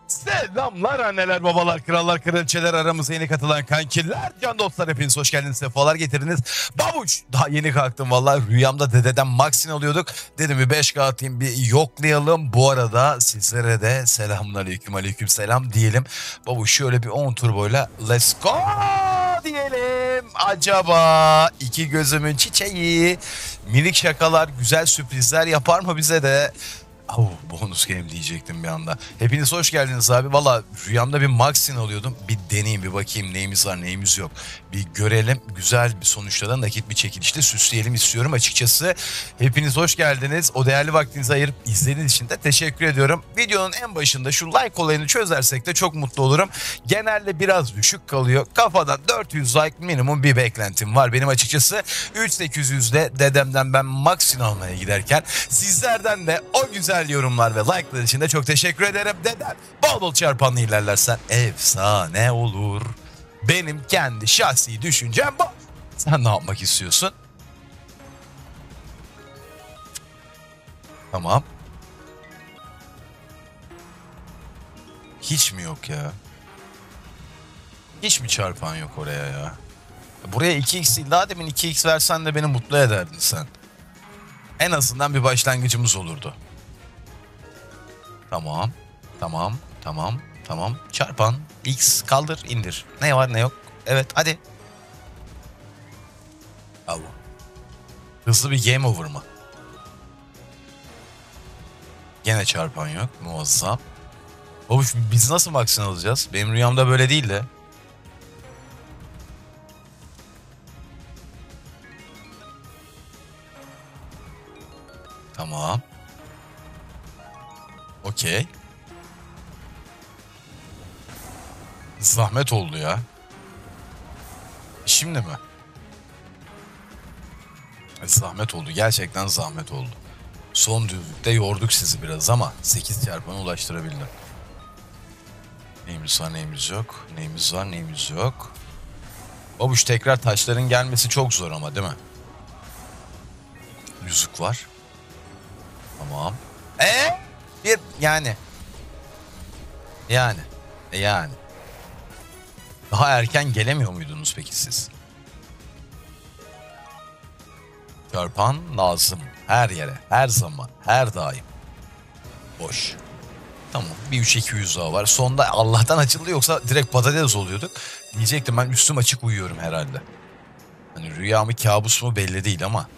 Selamlar anneler, babalar, krallar, kraliçeler, aramıza yeni katılan kankiler, can dostlar, hepiniz hoş geldiniz, sefalar getirdiniz. Babuş, daha yeni kalktım vallahi, rüyamda dededen Maxine alıyorduk. Dedim bir 5K atayım, bir yoklayalım. Bu arada sizlere de selamünaleyküm, aleyküm selam diyelim. Babuş şöyle bir 10 turboyla let's go diyelim. Acaba iki gözümün çiçeği minik şakalar, güzel sürprizler yapar mı bize de? Bonus game diyecektim bir anda. Hepiniz hoş geldiniz abi. Valla rüyamda bir Maxine alıyordum. Bir deneyeyim, bir bakayım neyimiz var neyimiz yok. Bir görelim, güzel bir sonuçlardan nakit bir çekilişte süsleyelim istiyorum açıkçası. Hepiniz hoş geldiniz. O değerli vaktinizi ayırıp izlediğiniz için de teşekkür ediyorum. Videonun en başında şu like olayını çözersek de çok mutlu olurum. Genelde biraz düşük kalıyor. Kafadan 400 like minimum bir beklentim var benim açıkçası. 3800'de dedemden ben Maxine almaya giderken sizlerden de o güzel yorumlar ve like'lar için de çok teşekkür ederim. Dedem bol bol çarpanla ilerlersen efsane olur. Benim kendi şahsi düşüncem bu. Sen ne yapmak istiyorsun? Tamam. Hiç mi yok ya? Hiç mi çarpan yok oraya ya? Buraya 2x değil, daha demin 2x versen de beni mutlu ederdin sen. En azından bir başlangıcımız olurdu. Tamam. Tamam. Tamam. Tamam. Çarpan. X kaldır indir. Ne var ne yok. Evet hadi. Allah. Hızlı bir game over mı? Gene çarpan yok. Muazzam. Babuş biz nasıl Maxine alacağız? Benim rüyamda böyle değil de. Tamam. Okey. Zahmet oldu ya. Şimdi mi? Zahmet oldu. Gerçekten zahmet oldu. Son düzlükte yorduk sizi biraz ama 8 çarpana ulaştırabildim. Neyimiz var neyimiz yok. Neyimiz var neyimiz yok. Babuş tekrar taşların gelmesi çok zor ama değil mi? Yüzük var. Tamam. Bir yani. Yani. Daha erken gelemiyor muydunuz peki siz? Çarpan lazım. Her yere, her zaman, her daim. Boş. Tamam. Bir 3-200 daha var. Sonda Allah'tan açıldı, yoksa direkt patates oluyorduk. Diyecektim ben üstüm açık uyuyorum herhalde. Hani rüya mı kabus mu belli değil ama.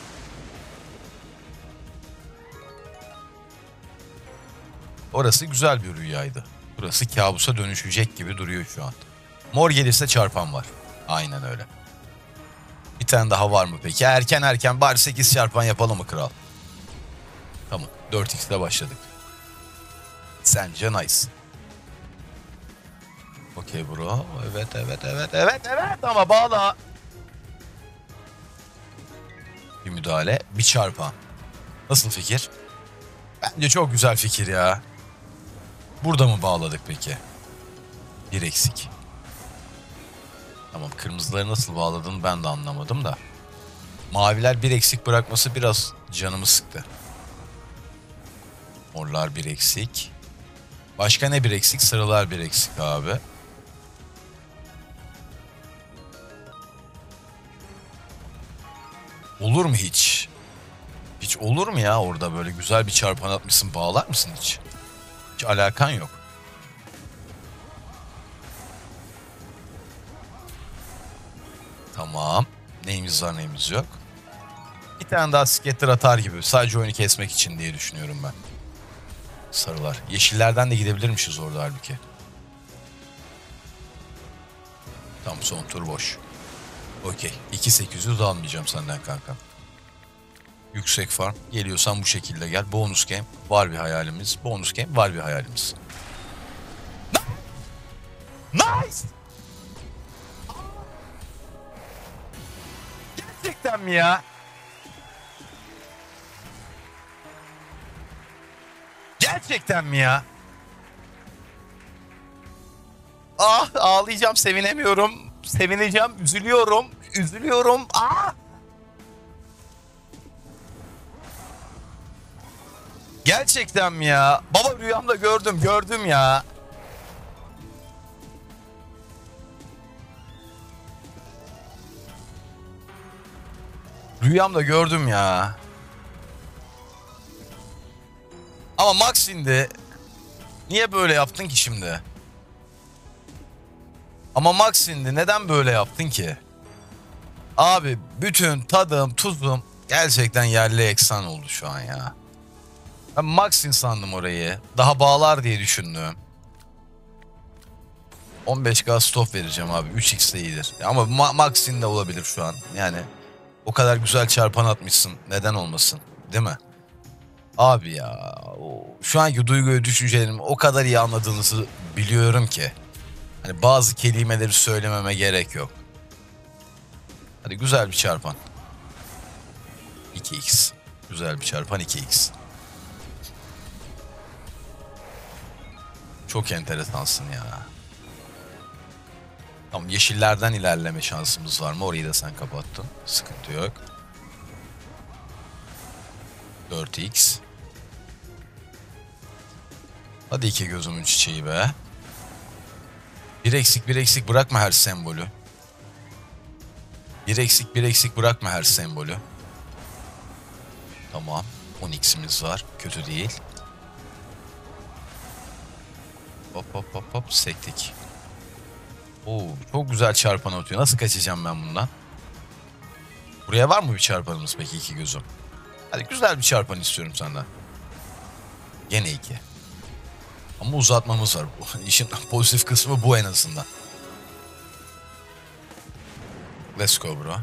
Orası güzel bir rüyaydı. Burası kabusa dönüşecek gibi duruyor şu an. Mor gelirse çarpan var. Aynen öyle. Bir tane daha var mı peki? Erken bari 8 çarpan yapalım mı kral? Tamam. 4x'de başladık. Sence nice. Okey bro. Evet. Ama bağla. Bir müdahale. Bir çarpan. Nasıl fikir? Bence çok güzel fikir ya. Burada mı bağladık peki? Bir eksik. Tamam, kırmızıları nasıl bağladığını ben de anlamadım da. Maviler bir eksik bırakması biraz canımı sıktı. Morlar bir eksik. Başka ne bir eksik? Sarılar bir eksik abi. Olur mu hiç? Hiç olur mu ya, orada böyle güzel bir çarpan atmışsın, bağlar mısın hiç? Hiç alakan yok. Tamam. Neyimiz var neyimiz yok. Bir tane daha scatter atar gibi. Sadece oyunu kesmek için diye düşünüyorum ben. Sarılar. Yeşillerden de gidebilirmişiz orada halbuki. Tam son tur boş. Okey. 2800 almayacağım senden kanka. Yüksek farm. Geliyorsan bu şekilde gel. Bonus game. Var bir hayalimiz. Bonus game. Var bir hayalimiz. Nice! Gerçekten mi ya? Gerçekten mi ya? Ah, ağlayacağım, sevinemiyorum. Sevineceğim, üzülüyorum. Ah! Gerçekten mi ya? Baba rüyamda gördüm ya. Rüyamda gördüm ya. Ama Max'indi. Niye böyle yaptın ki şimdi? Ama Max'indi. Neden böyle yaptın ki? Abi bütün tadım, tuzum gerçekten yerli eksan oldu şu an ya. Ben Max'in sandım orayı. Daha bağlar diye düşündüm. 15K stop vereceğim abi. 3x de iyidir. Ama Max'in de olabilir şu an. Yani o kadar güzel çarpan atmışsın. Neden olmasın? Değil mi? Abi ya. Şu anki duygu ve düşüncelerimi o kadar iyi anladığınızı biliyorum ki. Hani bazı kelimeleri söylememe gerek yok. Hadi güzel bir çarpan. 2x. Güzel bir çarpan 2x. Çok enteresansın ya. Tamam, yeşillerden ilerleme şansımız var mı? Orayı da sen kapattın. Sıkıntı yok. 4x. Hadi iki gözümün çiçeği be. Bir eksik bırakma her sembolü. Bir eksik bırakma her sembolü. Tamam. 10x'imiz var. Kötü değil. Hop sektik. Oo, çok güzel çarpan atıyor. Nasıl kaçacağım ben bundan? Buraya var mı bir çarpanımız peki iki gözüm? Hadi güzel bir çarpan istiyorum senden. Gene 2. Ama uzatmamız var. İşin pozitif kısmı bu en azından. Let's go bro.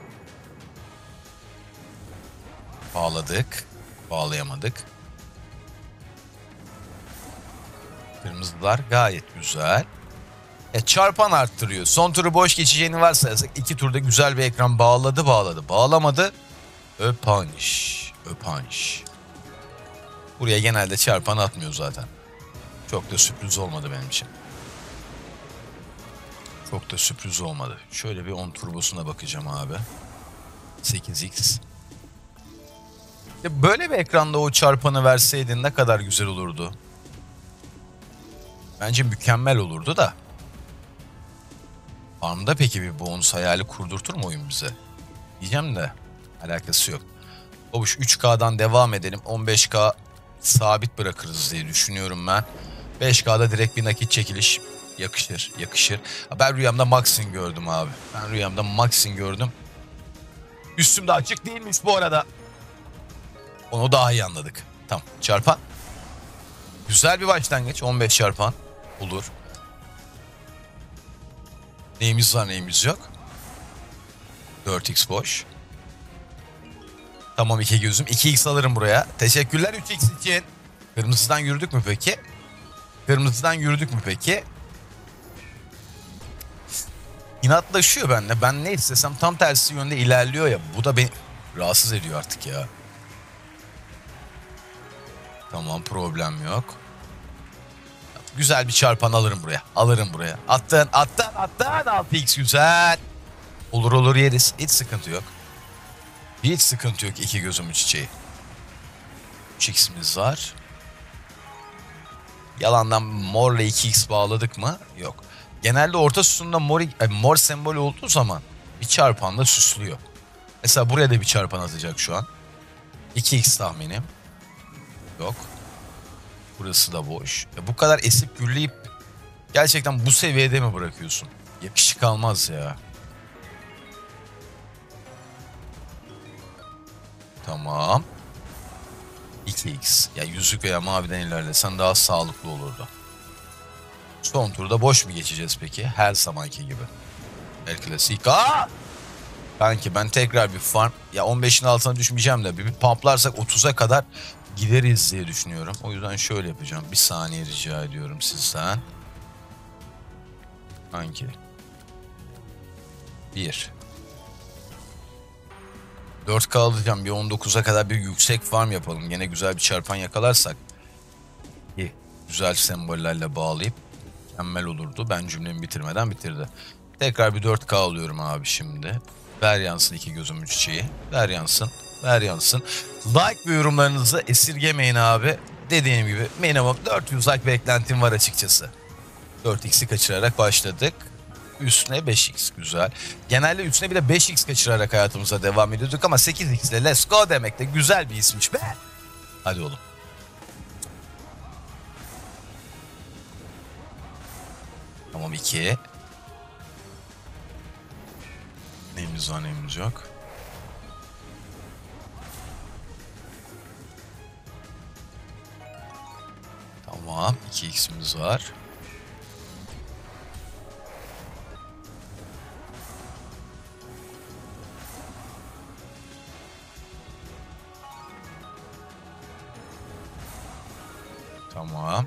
Bağladık. Bağlayamadık. Kırmızılar gayet güzel. Çarpan arttırıyor. Son turu boş geçeceğini varsayarsak 2 turda güzel bir ekran bağladı. Bağlamadı. Öpanş. Buraya genelde çarpan atmıyor zaten. Çok da sürpriz olmadı benim için. Çok da sürpriz olmadı. Şöyle bir 10 turbosuna bakacağım abi. 8x. Böyle bir ekranda o çarpanı verseydin ne kadar güzel olurdu. Bence mükemmel olurdu da. Farm'da peki bir bonus hayali kurdurtur mu oyun bize? Diyeceğim de alakası yok. Babuş 3K'dan devam edelim. 15K sabit bırakırız diye düşünüyorum ben. 5K'da direkt bir nakit çekiliş yakışır. Ben rüyamda Max'in gördüm abi. Üstüm de açık değilmiş bu arada. Onu daha iyi anladık. Tamam, çarpan. Güzel bir başlangıç. 15 çarpan olur. Neyimiz var neyimiz yok. 4x boş. Tamam 2 gözüm. 2x alırım buraya. Teşekkürler 3x için. Kırmızıdan yürüdük mü peki? İnatlaşıyor benimle. Ben ne istesem tam tersi yönde ilerliyor ya. Bu da beni rahatsız ediyor artık ya. Tamam, problem yok. Güzel bir çarpan alırım buraya. Attın 6x güzel. Olur yeriz. Hiç sıkıntı yok. İki gözümün çiçeği. 3x'imiz var. Yalandan morla 2x bağladık mı? Yok. Genelde orta sütunda mor sembol olduğu zaman bir çarpanla süslüyor. Mesela buraya da bir çarpan atacak şu an. 2x tahminim. Yok. Burası da boş. Bu kadar esip gürleyip gerçekten bu seviyede mi bırakıyorsun? Yakışık almaz ya. Tamam. 2x. Ya yüzük veya maviden ilerlesen daha sağlıklı olurdu. Son turda boş mu geçeceğiz peki? Her zamanki gibi. El klasik. Kanki ben tekrar bir farm. Ya 15'in altına düşmeyeceğim de bir pumplarsak 30'a kadar gideriz diye düşünüyorum. O yüzden şöyle yapacağım. Bir saniye rica ediyorum sizden. Kanki. 4K alacağım. Bir 19'a kadar bir yüksek farm yapalım. Yine güzel bir çarpan yakalarsak. İyi. Güzel sembollerle bağlayıp mükemmel olurdu. Ben cümlemi bitirmeden bitirdi. Tekrar bir 4K alıyorum abi şimdi. Ver yansın iki gözümün çiçeği. Ver yansın. Like ve yorumlarınızı esirgemeyin abi. Dediğim gibi minimum 400 like beklentim var açıkçası. 4x'i kaçırarak başladık. Üstüne 5x güzel. Genelde üstüne bir de 5x kaçırarak hayatımıza devam ediyorduk ama 8x ile let's go demek de güzel bir ismiş be. Hadi oğlum. Tamam 2. Neyimiz var neyimiz yok. Tamam 2x'imiz var. Tamam.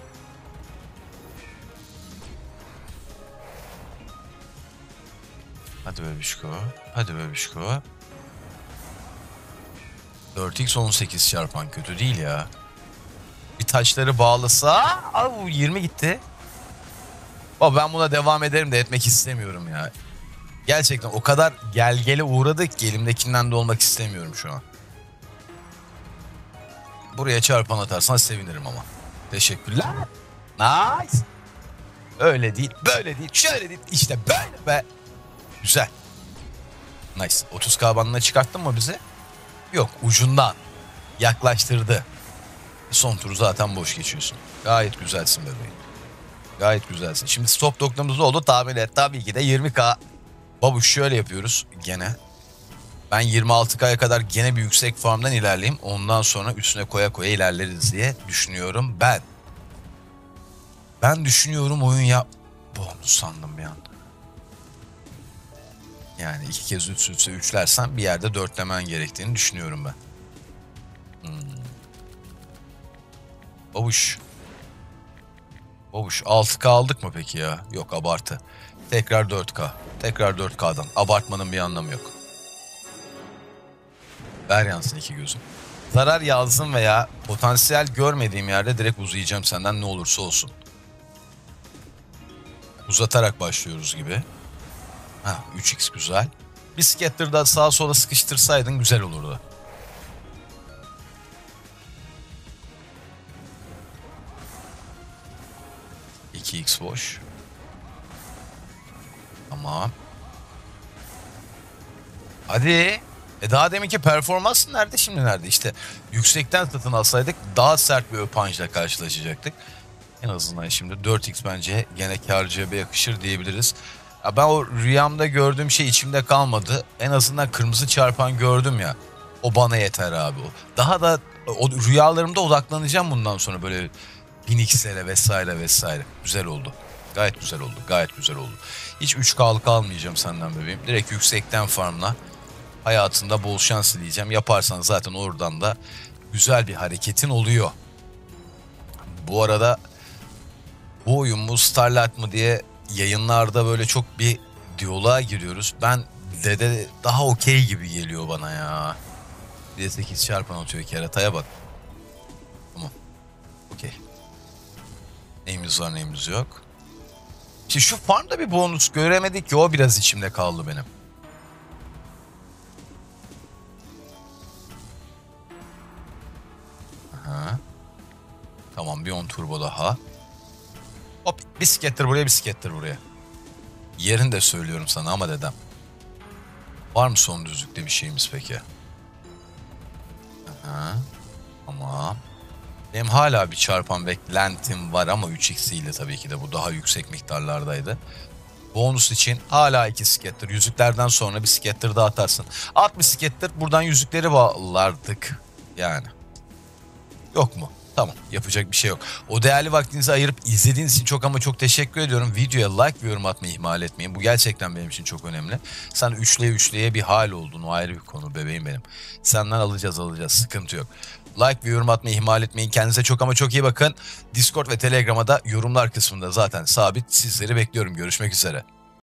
Hadi bebişko. Hadi bebişko. 4x 18 çarpan kötü değil ya. Bir taşları bağlasa... Aa, 20 gitti. Baba ben buna devam ederim de etmek istemiyorum ya. Gerçekten o kadar gelgele uğradık ki elimdekinden de olmak istemiyorum şu an. Buraya çarpan atarsan sevinirim ama. Teşekkürler. Nice. Öyle değil, böyle değil, şöyle değil. İşte böyle be. Güzel. Nice. 30K bandına çıkarttın mı bizi? Yok, ucundan. Yaklaştırdı. Son turu zaten boş geçiyorsun. Gayet güzelsin bebeğim. Gayet güzelsin. Şimdi stop noktamız oldu. Tahmin et. Tabii ki de 20K. Babuş şöyle yapıyoruz gene. Ben 26K'ya kadar gene bir yüksek farmdan ilerleyeyim. Ondan sonra üstüne koya koya ilerleriz diye düşünüyorum ben. Ben düşünüyorum oyun ya... Bonus sandım bir an. Yani 2 kez üst üste üçlersen bir yerde dörtlemen gerektiğini düşünüyorum ben. Babuş. Babuş 6K aldık mı peki ya? Yok abartı. Tekrar 4K. Tekrar 4K'dan. Abartmanın bir anlamı yok. Ver yansın iki gözüm. Zarar yazdım veya potansiyel görmediğim yerde direkt uzayacağım senden ne olursa olsun. Uzatarak başlıyoruz gibi. Ha 3x güzel. Bir scatter'da sağa sola sıkıştırsaydın güzel olurdu. X boş. Tamam. Hadi. Daha deminki performans nerede şimdi nerede? İşte yüksekten satın alsaydık daha sert bir punch'la karşılaşacaktık. En azından şimdi 4x bence gene kârcıya yakışır diyebiliriz. Ya ben o rüyamda gördüğüm şey içimde kalmadı. En azından kırmızı çarpan gördüm ya. O bana yeter abi o. Daha da o rüyalarımda odaklanacağım bundan sonra böyle 1000x'lere vesaire vesaire. Güzel oldu. Gayet güzel oldu. Gayet güzel oldu. Hiç 3K'lık almayacağım senden bebeğim. Direkt yüksekten farmla. Hayatında bol şans dileyeceğim. Yaparsan zaten oradan da güzel bir hareketin oluyor. Bu arada bu oyun mu Starlight mı diye yayınlarda böyle çok bir diyaloğa giriyoruz. Ben dede daha okey gibi geliyor bana ya. Bir de 8 çarpan atıyor kerataya bak. Tamam. Okey. Neyimiz var neyimiz yok. İşte şu farmda bir bonus göremedik ki o biraz içimde kaldı benim. Aha. Tamam bir 10 turbo daha. Hop bir scatter buraya bir scatter buraya. Yerini de söylüyorum sana ama dedem. Var mı son düzlükte bir şeyimiz peki? Aha. Tamam. Benim hala bir çarpan beklentim var ama 3x ile tabii ki de bu daha yüksek miktarlardaydı. Bonus için hala 2 scatter. Yüzüklerden sonra bir scatter daha atarsın. At bir scatter buradan yüzükleri bağlardık. Yani. Yok mu? Tamam yapacak bir şey yok. O değerli vaktinizi ayırıp izlediğiniz için çok ama çok teşekkür ediyorum. Videoya like ve yorum atmayı ihmal etmeyin. Bu gerçekten benim için çok önemli. Sen üçleye bir hal oldun. O ayrı bir konu bebeğim benim. Senden alacağız sıkıntı yok. Like ve yorum atmayı ihmal etmeyin. Kendinize çok ama çok iyi bakın. Discord ve Telegram'a da yorumlar kısmında zaten sabit. Sizleri bekliyorum. Görüşmek üzere.